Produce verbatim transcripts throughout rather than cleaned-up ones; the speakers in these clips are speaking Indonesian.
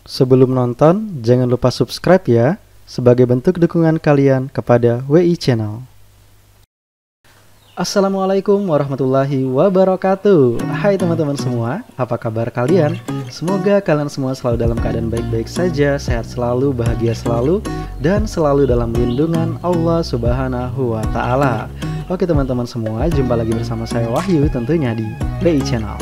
Sebelum nonton, jangan lupa subscribe ya, sebagai bentuk dukungan kalian kepada W I Channel. Assalamualaikum warahmatullahi wabarakatuh. Hai teman-teman semua, apa kabar kalian? Semoga kalian semua selalu dalam keadaan baik-baik saja, sehat selalu, bahagia selalu, dan selalu dalam lindungan Allah Subhanahu wa Ta'ala. Oke teman-teman semua, jumpa lagi bersama saya Wahyu tentunya di W I Channel.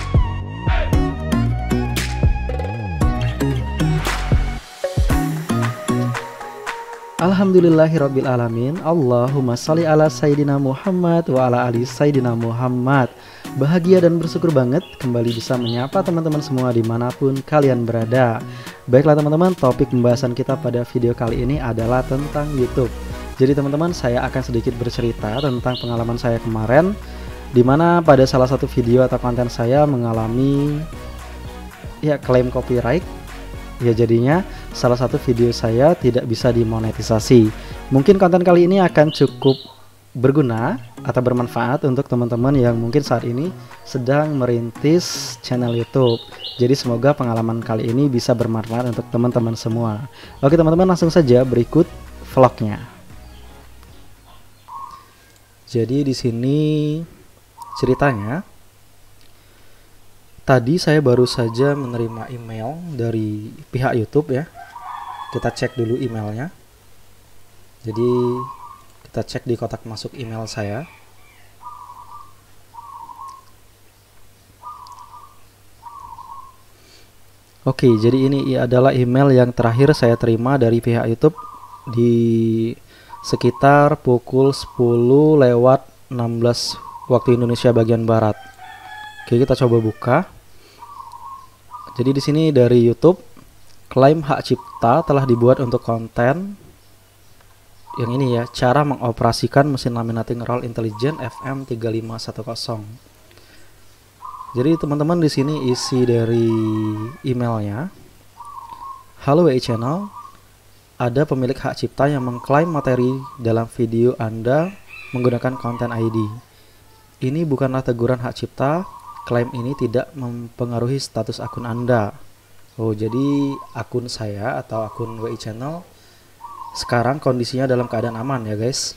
Alhamdulillahirabbil alamin. Allahumma shalli ala Sayyidina Muhammad wa ala ali Sayyidina Muhammad. Bahagia dan bersyukur banget kembali bisa menyapa teman-teman semua dimanapun kalian berada. Baiklah teman-teman, topik pembahasan kita pada video kali ini adalah tentang YouTube. Jadi teman-teman, saya akan sedikit bercerita tentang pengalaman saya kemarin, dimana pada salah satu video atau konten saya mengalami ya klaim copyright. Ya jadinya salah satu video saya tidak bisa dimonetisasi. Mungkin konten kali ini akan cukup berguna atau bermanfaat untuk teman-teman yang mungkin saat ini sedang merintis channel YouTube. Jadi semoga pengalaman kali ini bisa bermanfaat untuk teman-teman semua. Oke teman-teman, langsung saja berikut vlognya. Jadi di sini ceritanya, tadi saya baru saja menerima email dari pihak YouTube ya. Kita cek dulu emailnya. Jadi kita cek di kotak masuk email saya. Oke, jadi ini adalah email yang terakhir saya terima dari pihak YouTube di sekitar pukul sepuluh lewat enam belas waktu Indonesia bagian barat. Oke, kita coba buka. Jadi di sini dari YouTube, klaim hak cipta telah dibuat untuk konten yang ini ya, cara mengoperasikan mesin laminating roll intelligent F M tiga lima satu nol. Jadi teman-teman, di sini isi dari emailnya. Halo W I Channel, ada pemilik hak cipta yang mengklaim materi dalam video Anda menggunakan konten I D. Ini bukanlah teguran hak cipta. Klaim ini tidak mempengaruhi status akun Anda. Oh, jadi akun saya atau akun W I Channel sekarang kondisinya dalam keadaan aman ya guys.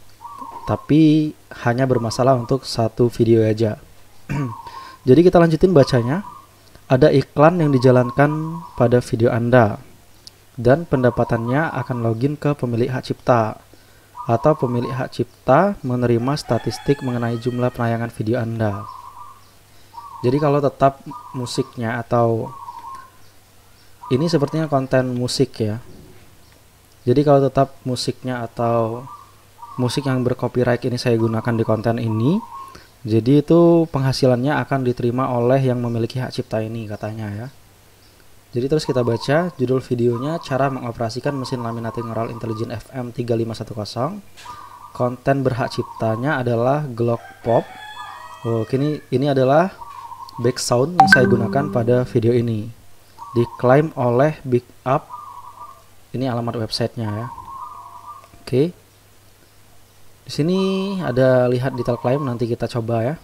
Tapi hanya bermasalah untuk satu video aja. Jadi kita lanjutin bacanya. Ada iklan yang dijalankan pada video Anda, dan pendapatannya akan login ke pemilik hak cipta, atau pemilik hak cipta menerima statistik mengenai jumlah penayangan video Anda. Jadi kalau tetap musiknya atau ini sepertinya konten musik ya. Jadi kalau tetap musiknya atau musik yang bercopyright ini saya gunakan di konten ini, jadi itu penghasilannya akan diterima oleh yang memiliki hak cipta ini katanya ya. Jadi terus kita baca judul videonya, cara mengoperasikan mesin laminating roll intelligent F M tiga lima satu nol. Konten berhak ciptanya adalah Glock Pop. Oh, ini ini adalah back sound yang saya gunakan pada video ini. Diklaim oleh Big Up. Ini alamat websitenya ya. Oke. Di sini ada lihat detail klaim, nanti kita coba ya.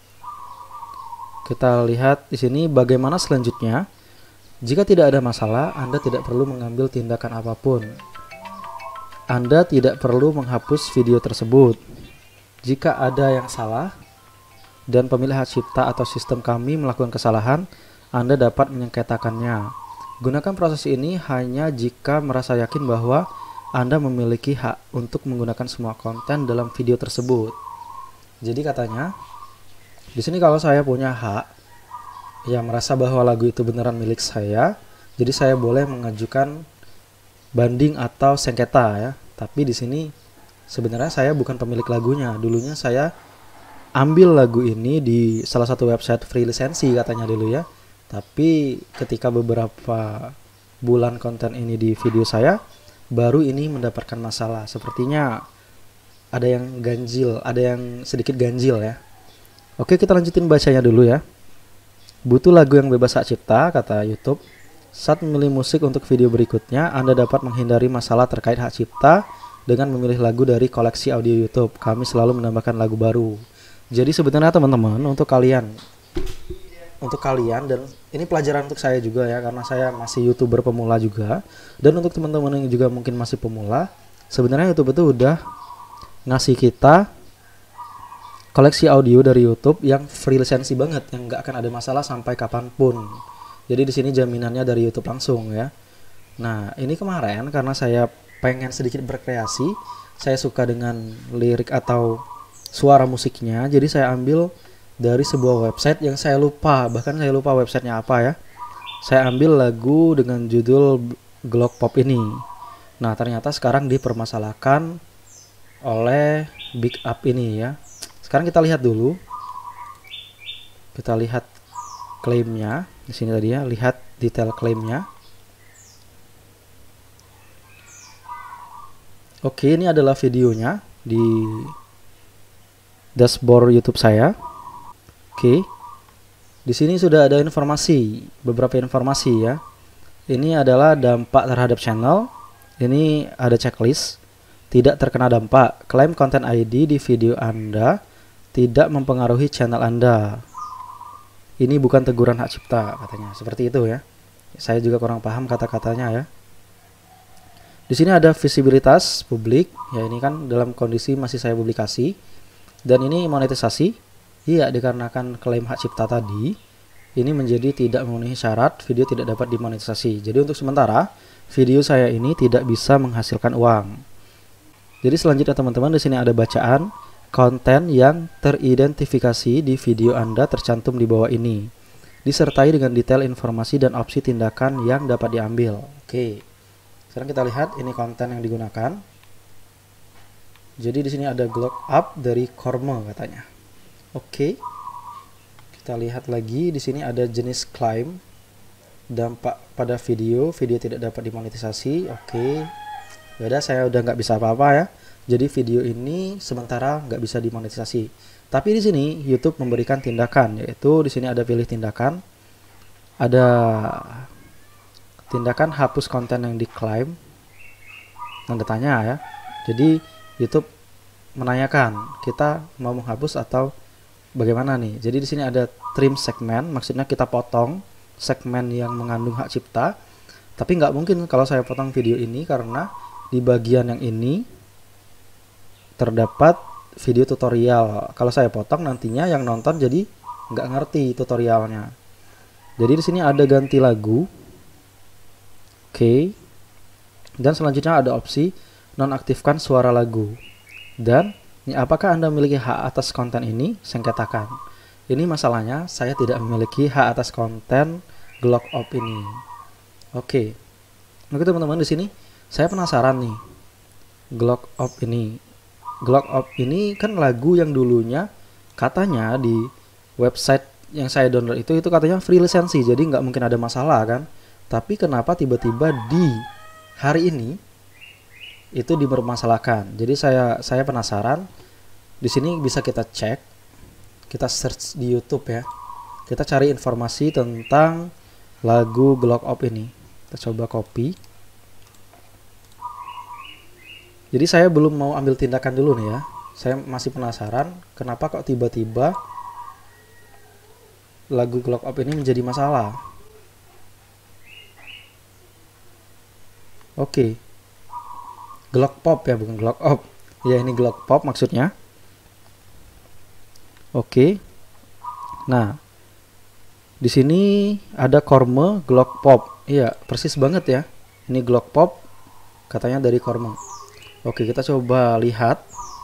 Kita lihat di sini bagaimana selanjutnya. Jika tidak ada masalah, Anda tidak perlu mengambil tindakan apapun. Anda tidak perlu menghapus video tersebut. Jika ada yang salah dan pemilik hak cipta atau sistem kami melakukan kesalahan, Anda dapat menyengketakannya. Gunakan proses ini hanya jika merasa yakin bahwa Anda memiliki hak untuk menggunakan semua konten dalam video tersebut. Jadi katanya, di sini kalau saya punya hak, ya merasa bahwa lagu itu beneran milik saya, jadi saya boleh mengajukan banding atau sengketa ya. Tapi di sini sebenarnya saya bukan pemilik lagunya. Dulunya saya ambil lagu ini di salah satu website free lisensi katanya dulu ya. Tapi ketika beberapa bulan konten ini di video saya, baru ini mendapatkan masalah. Sepertinya ada yang ganjil, ada yang sedikit ganjil ya. Oke, kita lanjutin bacanya dulu ya. Butuh lagu yang bebas hak cipta, kata YouTube. Saat memilih musik untuk video berikutnya, Anda dapat menghindari masalah terkait hak cipta dengan memilih lagu dari koleksi audio YouTube. Kami selalu menambahkan lagu baru. Jadi sebenarnya teman-teman, untuk kalian untuk kalian, dan ini pelajaran untuk saya juga ya, karena saya masih YouTuber pemula juga, dan untuk teman-teman yang juga mungkin masih pemula, sebenarnya YouTube itu udah ngasih kita koleksi audio dari YouTube yang free lisensi banget, yang nggak akan ada masalah sampai kapanpun. Jadi di sini jaminannya dari YouTube langsung ya. Nah, ini kemarin karena saya pengen sedikit berkreasi, saya suka dengan lirik atau suara musiknya, jadi saya ambil dari sebuah website yang saya lupa, bahkan saya lupa websitenya apa ya. Saya ambil lagu dengan judul Glock Pop ini. Nah, ternyata sekarang dipermasalahkan oleh Big Up ini ya. Sekarang kita lihat dulu. Kita lihat klaimnya di sini tadi ya, lihat detail klaimnya. Oke, ini adalah videonya di dashboard YouTube saya. Oke, di sini sudah ada informasi, beberapa informasi ya. Ini adalah dampak terhadap channel. Ini ada checklist. Tidak terkena dampak. Klaim konten I D di video Anda tidak mempengaruhi channel Anda. Ini bukan teguran hak cipta katanya. Seperti itu ya. Saya juga kurang paham kata-katanya ya. Di sini ada visibilitas publik. Ya, ini kan dalam kondisi masih saya publikasi. Dan ini monetisasi. Iya, dikarenakan klaim hak cipta tadi, ini menjadi tidak memenuhi syarat, video tidak dapat dimonetisasi. Jadi untuk sementara, video saya ini tidak bisa menghasilkan uang. Jadi selanjutnya teman-teman, di sini ada bacaan, konten yang teridentifikasi di video Anda tercantum di bawah ini, disertai dengan detail informasi dan opsi tindakan yang dapat diambil. Oke, sekarang kita lihat ini konten yang digunakan. Jadi di sini ada Glock Up dari Korma katanya. Oke, kita lihat lagi di sini ada jenis klaim, dampak pada video, video tidak dapat dimonetisasi. Oke, yaudah, saya udah nggak bisa apa-apa ya. Jadi video ini sementara nggak bisa dimonetisasi. Tapi di sini YouTube memberikan tindakan, yaitu di sini ada pilih tindakan, ada tindakan hapus konten yang diklaim, tanda tanya ya. Jadi YouTube menanyakan kita mau menghapus atau bagaimana nih. Jadi di sini ada trim segmen, maksudnya kita potong segmen yang mengandung hak cipta. Tapi nggak mungkin kalau saya potong video ini karena di bagian yang ini terdapat video tutorial. Kalau saya potong nantinya yang nonton jadi nggak ngerti tutorialnya. Jadi di sini ada ganti lagu. Oke. Dan selanjutnya ada opsi nonaktifkan suara lagu. Dan ini, apakah Anda memiliki hak atas konten ini? Sengketakan. Ini masalahnya, saya tidak memiliki hak atas konten Glock Up ini. Oke. Oke teman-teman, di sini saya penasaran nih. Glock Up ini. Glock Up ini kan lagu yang dulunya katanya di website yang saya download itu itu katanya free lisensi, jadi nggak mungkin ada masalah kan. Tapi kenapa tiba-tiba di hari ini itu dipermasalahkan? Jadi saya saya penasaran. Di sini bisa kita cek, kita search di YouTube ya. Kita cari informasi tentang lagu Glock Up ini. Kita coba copy. Jadi saya belum mau ambil tindakan dulu nih ya. Saya masih penasaran kenapa kok tiba-tiba lagu Glock Up ini menjadi masalah. Oke. Glock Pop ya, bukan Glock Up. Ya, ini Glock Pop maksudnya. Oke. Nah, di sini ada Korma Glock Pop. Iya, persis banget ya. Ini Glock Pop, katanya dari Korma. Oke, kita coba lihat.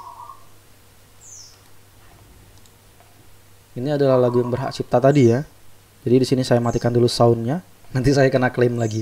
Ini adalah lagu yang berhak cipta tadi ya. Jadi di sini saya matikan dulu soundnya. Nanti saya kena klaim lagi.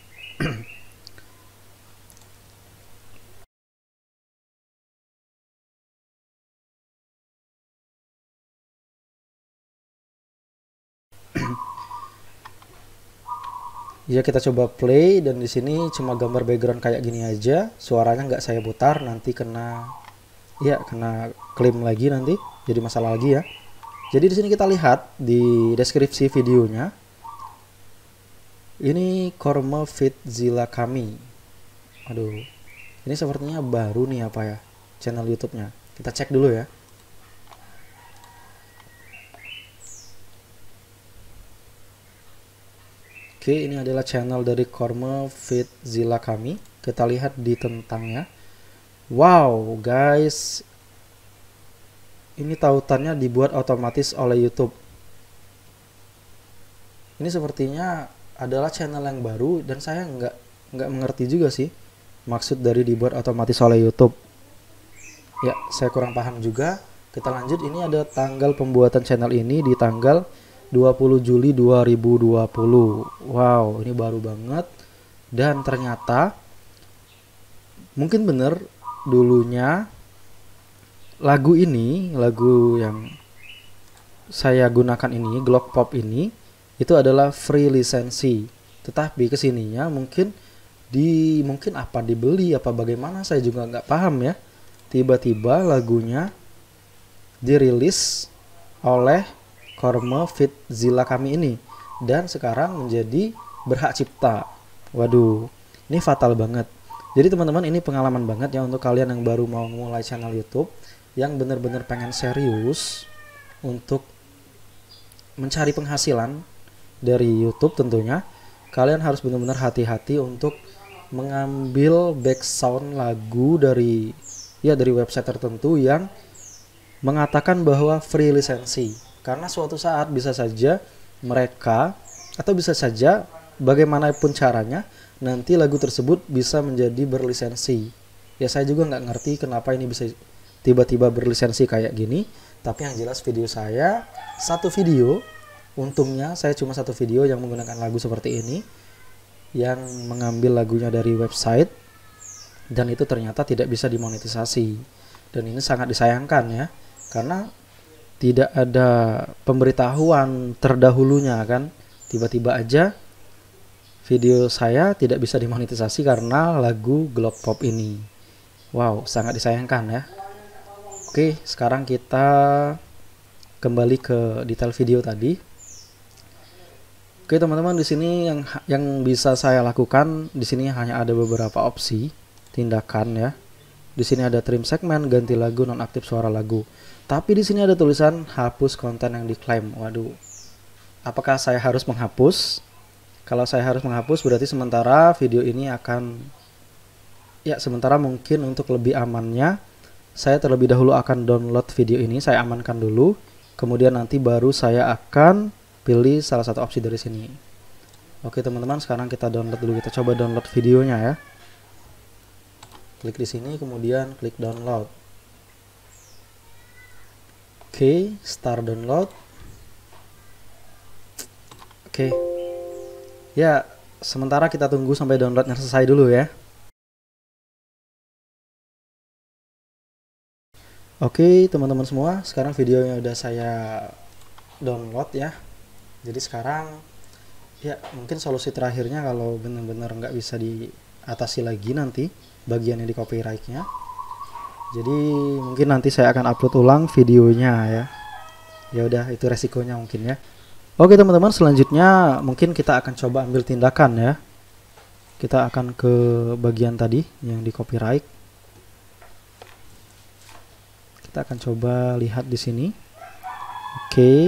Ya, kita coba play, dan di sini cuma gambar background kayak gini aja, suaranya nggak saya putar, nanti kena ya kena klaim lagi, nanti jadi masalah lagi ya. Jadi di sini kita lihat di deskripsi videonya, ini Korma Fit Zilla Kami. Aduh, ini sepertinya baru nih apa ya channel YouTube-nya. Kita cek dulu ya. Oke, ini adalah channel dari Korma Vidzilla kami. Kita lihat di tentangnya. Wow, guys. Ini tautannya dibuat otomatis oleh YouTube. Ini sepertinya adalah channel yang baru dan saya nggak nggak mengerti juga sih maksud dari dibuat otomatis oleh YouTube. Ya, saya kurang paham juga. Kita lanjut, ini ada tanggal pembuatan channel ini di tanggal dua puluh Juli dua ribu dua puluh. Wow, ini baru banget. Dan ternyata mungkin bener dulunya lagu ini, lagu yang saya gunakan ini, Glock Pop ini, itu adalah free lisensi. Tetapi kesininya mungkin di mungkin apa dibeli apa bagaimana, saya juga nggak paham ya. Tiba-tiba lagunya dirilis oleh Korma Vidzilla kami ini dan sekarang menjadi berhak cipta. Waduh, ini fatal banget. Jadi teman-teman, ini pengalaman banget ya untuk kalian yang baru mau mulai channel YouTube, yang benar-benar pengen serius untuk mencari penghasilan dari YouTube. Tentunya kalian harus benar-benar hati-hati untuk mengambil background lagu dari ya dari website tertentu yang mengatakan bahwa free lisensi, karena suatu saat bisa saja mereka atau bisa saja bagaimanapun caranya nanti lagu tersebut bisa menjadi berlisensi. Ya saya juga nggak ngerti kenapa ini bisa tiba-tiba berlisensi kayak gini, tapi yang jelas video saya satu video, untungnya saya cuma satu video yang menggunakan lagu seperti ini, yang mengambil lagunya dari website, dan itu ternyata tidak bisa dimonetisasi. Dan ini sangat disayangkan ya, karena tidak ada pemberitahuan terdahulunya kan. Tiba-tiba aja video saya tidak bisa dimonetisasi karena lagu Glock Pop ini. Wow, sangat disayangkan ya. Oke, sekarang kita kembali ke detail video tadi. Oke teman-teman, di sini yang yang bisa saya lakukan di sini hanya ada beberapa opsi tindakan ya. Di sini ada trim segmen, ganti lagu, nonaktif suara lagu. Tapi di sini ada tulisan hapus konten yang diklaim. Waduh. Apakah saya harus menghapus? Kalau saya harus menghapus berarti sementara video ini akan ya sementara mungkin untuk lebih amannya saya terlebih dahulu akan download video ini, saya amankan dulu. Kemudian nanti baru saya akan pilih salah satu opsi dari sini. Oke teman-teman, sekarang kita download dulu. Kita coba download videonya ya. Klik di sini, kemudian klik download. Oke, start download. Oke. Ya, sementara kita tunggu sampai downloadnya selesai dulu ya. Oke, teman-teman semua, sekarang videonya udah saya download ya. Jadi sekarang ya mungkin solusi terakhirnya kalau benar-benar nggak bisa diatasi lagi nanti bagian yang di copyrightnya, jadi mungkin nanti saya akan upload ulang videonya ya. Ya udah, itu resikonya mungkin ya. Oke teman-teman, selanjutnya mungkin kita akan coba ambil tindakan ya. Kita akan ke bagian tadi yang di copyright. Kita akan coba lihat di sini. Oke.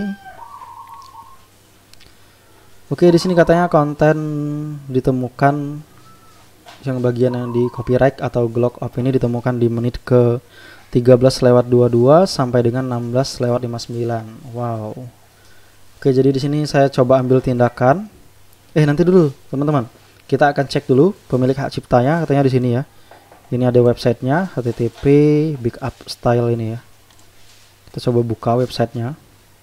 Oke, di sini katanya konten ditemukan, yang bagian yang di copyright atau Glock Pop ini ditemukan di menit ke tiga belas lewat dua puluh dua sampai dengan enam belas lewat lima puluh sembilan. Wow. Oke, jadi di sini saya coba ambil tindakan. Eh, nanti dulu, teman-teman. Kita akan cek dulu pemilik hak ciptanya, katanya di sini ya. Ini ada websitenya, H T T P Big Up Style ini ya. Kita coba buka websitenya.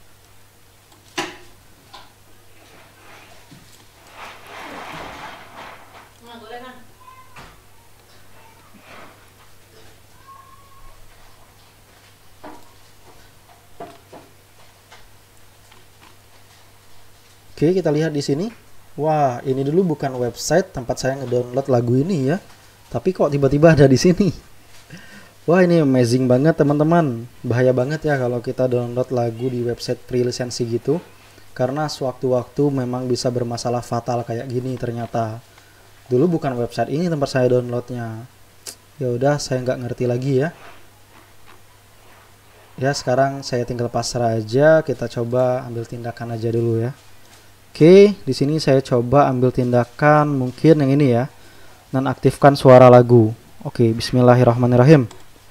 Oke, kita lihat di sini. Wah, ini dulu bukan website tempat saya ngedownload lagu ini ya. Tapi kok tiba-tiba ada di sini. Wah, ini amazing banget teman-teman. Bahaya banget ya kalau kita download lagu di website free lisensi gitu. Karena sewaktu-waktu memang bisa bermasalah fatal kayak gini ternyata. Dulu bukan website ini tempat saya downloadnya. Ya udah, saya nggak ngerti lagi ya. Ya, sekarang saya tinggal pasrah aja. Kita coba ambil tindakan aja dulu ya. Oke, di sini saya coba ambil tindakan mungkin yang ini ya, nonaktifkan suara lagu. Oke, bismillahirrahmanirrahim.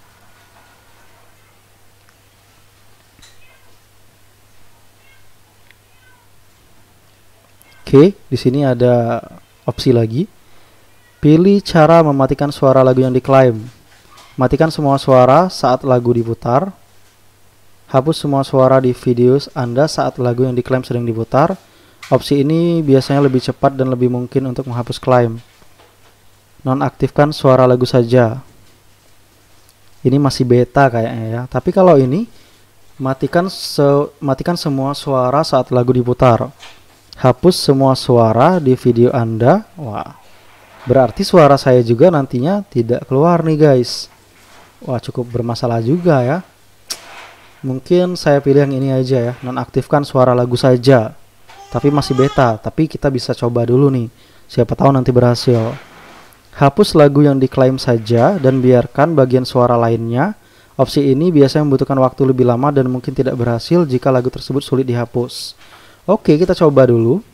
Oke, di sini ada opsi lagi. Pilih cara mematikan suara lagu yang diklaim. Matikan semua suara saat lagu diputar. Hapus semua suara di video Anda saat lagu yang diklaim sedang diputar. Opsi ini biasanya lebih cepat dan lebih mungkin untuk menghapus klaim. Nonaktifkan suara lagu saja. Ini masih beta kayaknya ya. Tapi kalau ini matikan se matikan semua suara saat lagu diputar. Hapus semua suara di video Anda. Wah. Berarti suara saya juga nantinya tidak keluar nih guys. Wah, cukup bermasalah juga ya. Mungkin saya pilih yang ini aja ya, nonaktifkan suara lagu saja. Tapi masih beta, tapi kita bisa coba dulu nih. Siapa tahu nanti berhasil. Hapus lagu yang diklaim saja dan biarkan bagian suara lainnya. Opsi ini biasanya membutuhkan waktu lebih lama dan mungkin tidak berhasil jika lagu tersebut sulit dihapus. Oke, kita coba dulu.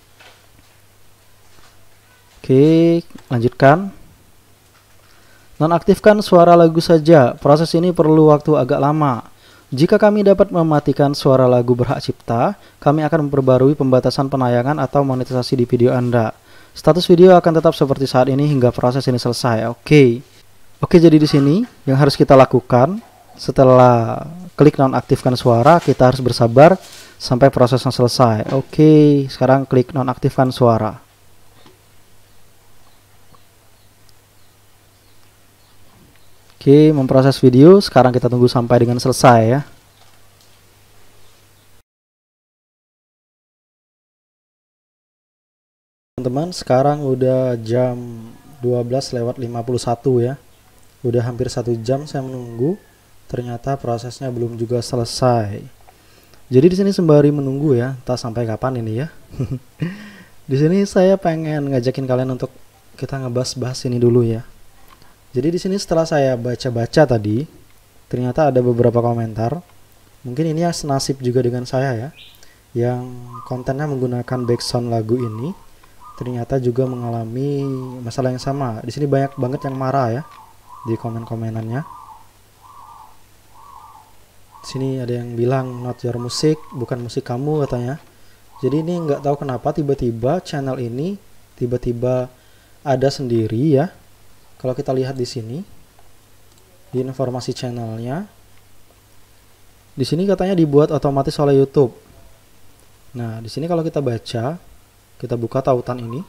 Oke, lanjutkan. Nonaktifkan suara lagu saja. Proses ini perlu waktu agak lama. Jika kami dapat mematikan suara lagu berhak cipta, kami akan memperbarui pembatasan penayangan atau monetisasi di video Anda. Status video akan tetap seperti saat ini hingga proses ini selesai. Oke. Oke, jadi di sini yang harus kita lakukan setelah klik nonaktifkan suara, kita harus bersabar sampai prosesnya selesai. Oke, sekarang klik nonaktifkan suara. Oke, memproses video. Sekarang kita tunggu sampai dengan selesai ya. Teman-teman, sekarang udah jam dua belas lewat lima puluh satu ya. Udah hampir satu jam saya menunggu. Ternyata prosesnya belum juga selesai. Jadi di sini sembari menunggu ya, entah sampai kapan ini ya. Di sini saya pengen ngajakin kalian untuk kita ngebahas-bahas ini dulu ya. Jadi di sini setelah saya baca-baca tadi, ternyata ada beberapa komentar. Mungkin ini yang senasib juga dengan saya ya, yang kontennya menggunakan background lagu ini, ternyata juga mengalami masalah yang sama. Di sini banyak banget yang marah ya di komen-komenannya. Di sini ada yang bilang not your music, bukan musik kamu katanya. Jadi ini nggak tahu kenapa tiba-tiba channel ini tiba-tiba ada sendiri ya. Kalau kita lihat di sini, di informasi channelnya, di sini katanya dibuat otomatis oleh YouTube. Nah, di sini kalau kita baca, kita buka tautan ini.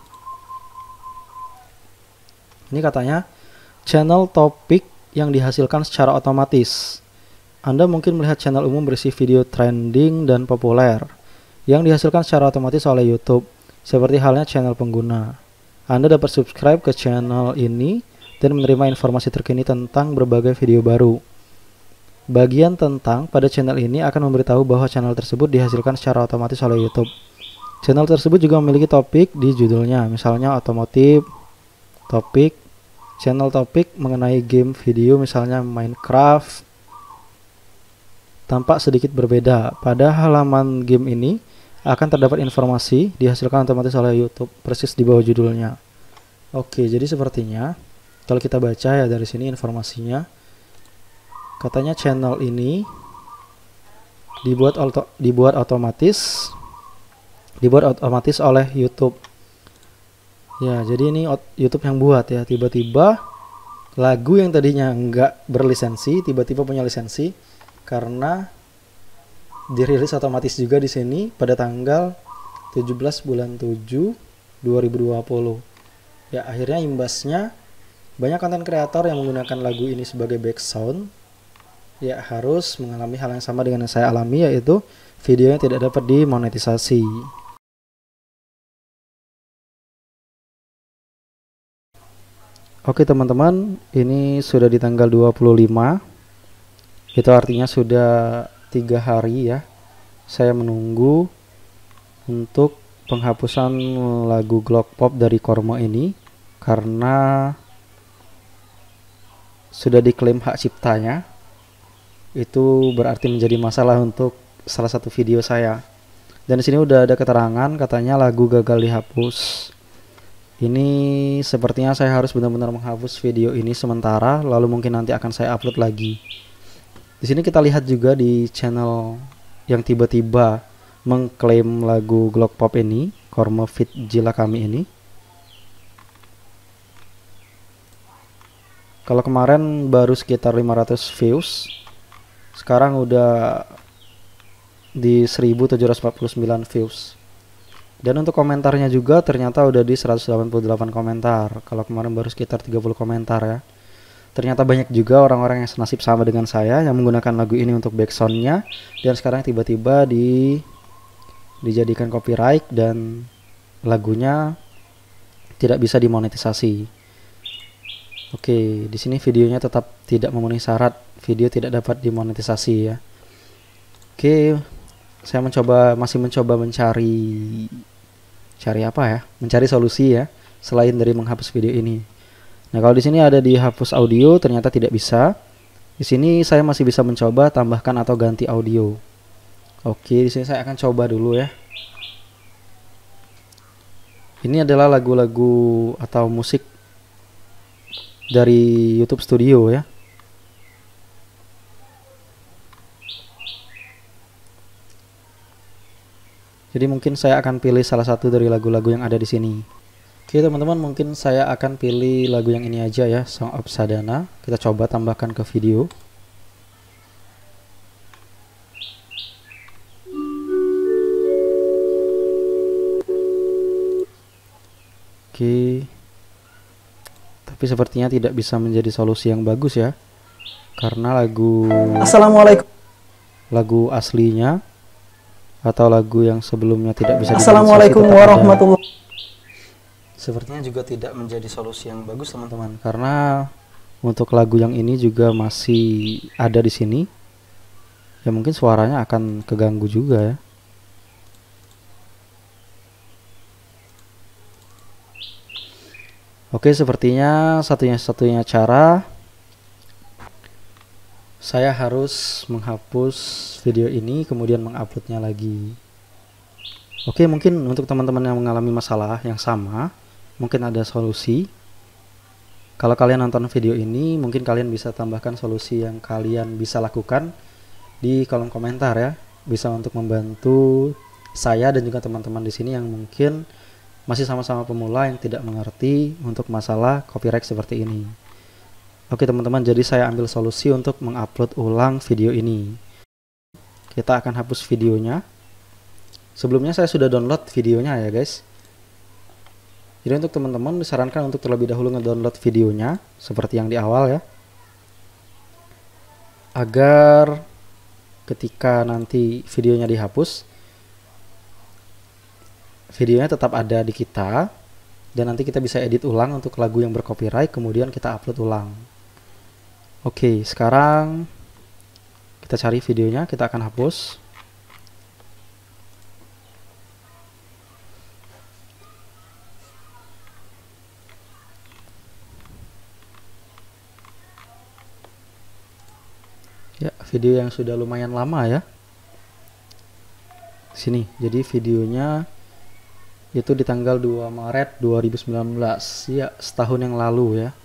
Ini katanya channel topik yang dihasilkan secara otomatis. Anda mungkin melihat channel umum berisi video trending dan populer yang dihasilkan secara otomatis oleh YouTube, seperti halnya channel pengguna. Anda dapat subscribe ke channel ini dan menerima informasi terkini tentang berbagai video baru. Bagian tentang pada channel ini akan memberitahu bahwa channel tersebut dihasilkan secara otomatis oleh YouTube. Channel tersebut juga memiliki topik di judulnya, misalnya otomotif, topik, channel topik mengenai game video misalnya Minecraft. Tampak sedikit berbeda. Pada halaman game ini akan terdapat informasi dihasilkan otomatis oleh YouTube persis di bawah judulnya. Oke, jadi sepertinya kalau kita baca ya dari sini informasinya, katanya channel ini dibuat auto, dibuat otomatis, dibuat otomatis oleh YouTube. Ya, jadi ini YouTube yang buat ya. Tiba-tiba lagu yang tadinya nggak berlisensi, tiba-tiba punya lisensi karena dirilis otomatis juga di sini pada tanggal tujuh belas bulan tujuh dua ribu dua puluh. Ya, akhirnya imbasnya banyak konten kreator yang menggunakan lagu ini sebagai background ya harus mengalami hal yang sama dengan yang saya alami, yaitu videonya tidak dapat dimonetisasi. Oke teman-teman, ini sudah di tanggal dua puluh lima. Itu artinya sudah tiga hari ya saya menunggu untuk penghapusan lagu Glock Pop dari Kormo ini, karena sudah diklaim hak ciptanya. Itu berarti menjadi masalah untuk salah satu video saya. Dan di sini udah ada keterangan katanya lagu gagal dihapus. Ini sepertinya saya harus benar-benar menghapus video ini sementara, lalu mungkin nanti akan saya upload lagi. Di sini kita lihat juga di channel yang tiba-tiba mengklaim lagu Glock Pop ini, Korma Fit Jila Kami ini. Kalau kemarin baru sekitar lima ratus views, sekarang udah di seribu tujuh ratus empat puluh sembilan views. Dan untuk komentarnya juga ternyata udah di seratus delapan puluh delapan komentar. Kalau kemarin baru sekitar tiga puluh komentar ya. Ternyata banyak juga orang-orang yang senasib sama dengan saya yang menggunakan lagu ini untuk backsoundnya, dan sekarang tiba-tiba di dijadikan copyright dan lagunya tidak bisa dimonetisasi. Oke, di sini videonya tetap tidak memenuhi syarat, video tidak dapat dimonetisasi ya. Oke, saya mencoba masih mencoba mencari cari apa ya? Mencari solusi ya selain dari menghapus video ini. Nah, kalau di sini ada di hapus audio ternyata tidak bisa. Di sini saya masih bisa mencoba tambahkan atau ganti audio. Oke, di sini saya akan coba dulu ya. Ini adalah lagu-lagu atau musik dari YouTube Studio ya. Jadi mungkin saya akan pilih salah satu dari lagu-lagu yang ada di sini. Oke teman-teman, mungkin saya akan pilih lagu yang ini aja ya, Song of Sadhana. Kita coba tambahkan ke video. Oke. Tapi sepertinya tidak bisa menjadi solusi yang bagus ya. Karena lagu Assalamualaikum. Lagu aslinya atau lagu yang sebelumnya tidak bisa. Assalamualaikum warahmatullahi. Sepertinya juga tidak menjadi solusi yang bagus teman-teman, karena untuk lagu yang ini juga masih ada di sini. Ya mungkin suaranya akan keganggu juga ya. Oke, sepertinya satunya-satunya cara saya harus menghapus video ini kemudian menguploadnya lagi. Oke, mungkin untuk teman-teman yang mengalami masalah yang sama, mungkin ada solusi. Kalau kalian nonton video ini, mungkin kalian bisa tambahkan solusi yang kalian bisa lakukan di kolom komentar ya. Bisa untuk membantu saya dan juga teman-teman di sini yang mungkin masih sama-sama pemula yang tidak mengerti untuk masalah copyright seperti ini. Oke teman-teman, jadi saya ambil solusi untuk mengupload ulang video ini. Kita akan hapus videonya. Sebelumnya saya sudah download videonya ya guys. Jadi untuk teman-teman disarankan untuk terlebih dahulu ngedownload videonya seperti yang di awal ya. Agar ketika nanti videonya dihapus, videonya tetap ada di kita, dan nanti kita bisa edit ulang untuk lagu yang bercopyright, kemudian kita upload ulang. Oke, sekarang kita cari videonya, kita akan hapus. Ya, video yang sudah lumayan lama ya. Sini, jadi videonya itu di tanggal dua Maret dua ribu sembilan belas, ya setahun yang lalu ya.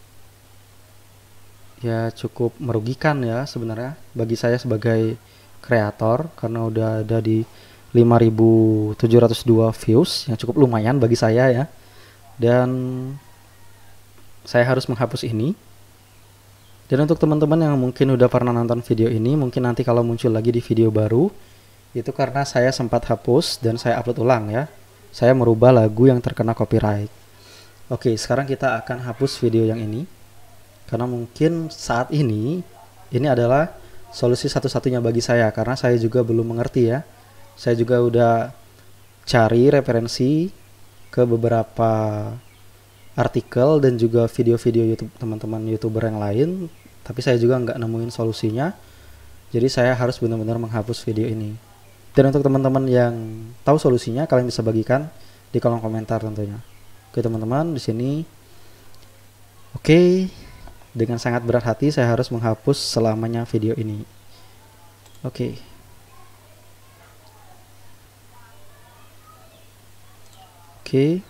Ya cukup merugikan ya sebenarnya bagi saya sebagai kreator, karena udah ada di lima ribu tujuh ratus dua views yang cukup lumayan bagi saya ya. Dan saya harus menghapus ini. Dan untuk teman-teman yang mungkin udah pernah nonton video ini, mungkin nanti kalau muncul lagi di video baru, itu karena saya sempat hapus dan saya upload ulang ya. Saya merubah lagu yang terkena copyright. Oke, sekarang kita akan hapus video yang ini. Karena mungkin saat ini, ini adalah solusi satu-satunya bagi saya. Karena saya juga belum mengerti ya. Saya juga udah cari referensi ke beberapa artikel dan juga video-video YouTube teman-teman YouTuber yang lain. Tapi saya juga nggak nemuin solusinya. Jadi saya harus benar-benar menghapus video ini. Dan untuk teman-teman yang tahu solusinya, kalian bisa bagikan di kolom komentar tentunya. Oke teman-teman, di sini. Oke, dengan sangat berat hati saya harus menghapus selamanya video ini. Oke. Oke.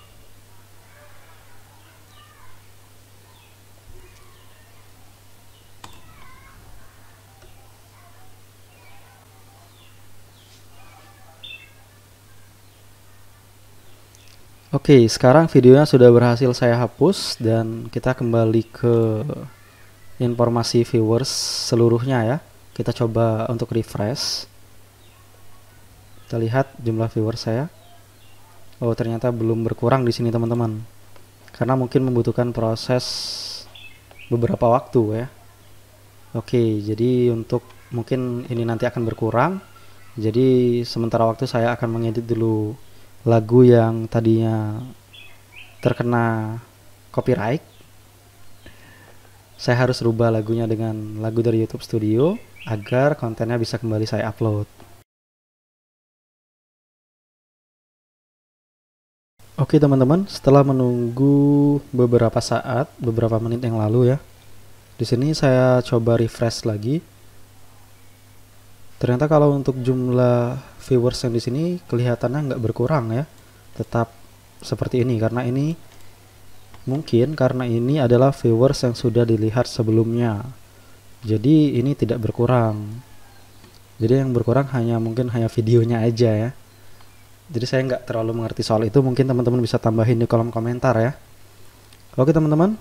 Oke, sekarang videonya sudah berhasil saya hapus dan kita kembali ke informasi viewers seluruhnya ya. Kita coba untuk refresh. Kita lihat jumlah viewers saya. Oh, ternyata belum berkurang di sini teman-teman. Karena mungkin membutuhkan proses beberapa waktu ya. Oke, jadi untuk mungkin ini nanti akan berkurang. Jadi sementara waktu saya akan mengedit dulu lagu yang tadinya terkena copyright. Saya harus rubah lagunya dengan lagu dari YouTube Studio agar kontennya bisa kembali saya upload. Oke teman-teman, setelah menunggu beberapa saat, beberapa menit yang lalu ya, di sini saya coba refresh lagi. Ternyata kalau untuk jumlah viewers yang di sini kelihatannya nggak berkurang ya, tetap seperti ini karena ini mungkin karena ini adalah viewers yang sudah dilihat sebelumnya. Jadi ini tidak berkurang. Jadi yang berkurang hanya mungkin hanya videonya aja ya. Jadi saya nggak terlalu mengerti soal itu, mungkin teman-teman bisa tambahin di kolom komentar ya. Oke teman-teman.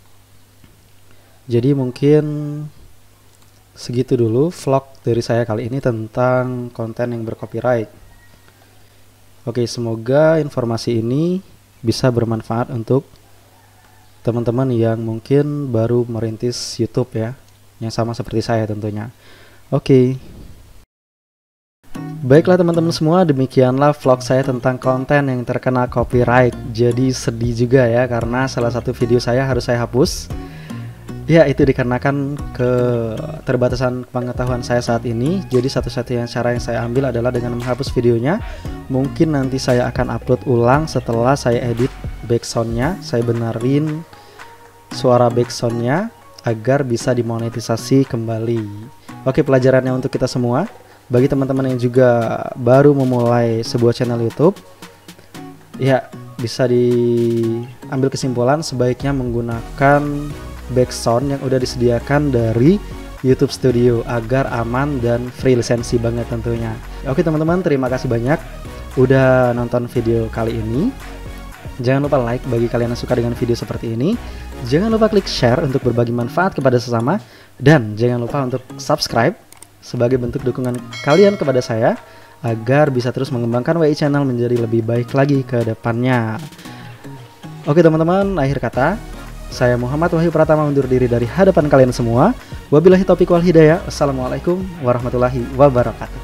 Jadi mungkin segitu dulu vlog dari saya kali ini tentang konten yang bercopyright. Oke, semoga informasi ini bisa bermanfaat untuk teman-teman yang mungkin baru merintis YouTube ya, yang sama seperti saya tentunya. Oke. Baiklah teman-teman semua, demikianlah vlog saya tentang konten yang terkena copyright. Jadi sedih juga ya karena salah satu video saya harus saya hapus. Ya, itu dikarenakan keterbatasan pengetahuan saya saat ini. Jadi satu-satunya cara yang saya ambil adalah dengan menghapus videonya. Mungkin nanti saya akan upload ulang setelah saya edit backsoundnya. Saya benerin suara backsoundnya agar bisa dimonetisasi kembali. Oke, pelajarannya untuk kita semua. Bagi teman-teman yang juga baru memulai sebuah channel YouTube, ya bisa diambil kesimpulan sebaiknya menggunakan backsound yang udah disediakan dari YouTube Studio agar aman dan free lisensi banget tentunya. Oke teman-teman, terima kasih banyak udah nonton video kali ini. Jangan lupa like bagi kalian yang suka dengan video seperti ini. Jangan lupa klik share untuk berbagi manfaat kepada sesama. Dan jangan lupa untuk subscribe sebagai bentuk dukungan kalian kepada saya agar bisa terus mengembangkan W I Channel menjadi lebih baik lagi ke depannya. Oke teman-teman, akhir kata saya Muhammad Wahyu Pratama undur diri dari hadapan kalian semua. Wabillahi taufiq wal hidayah. Assalamualaikum warahmatullahi wabarakatuh.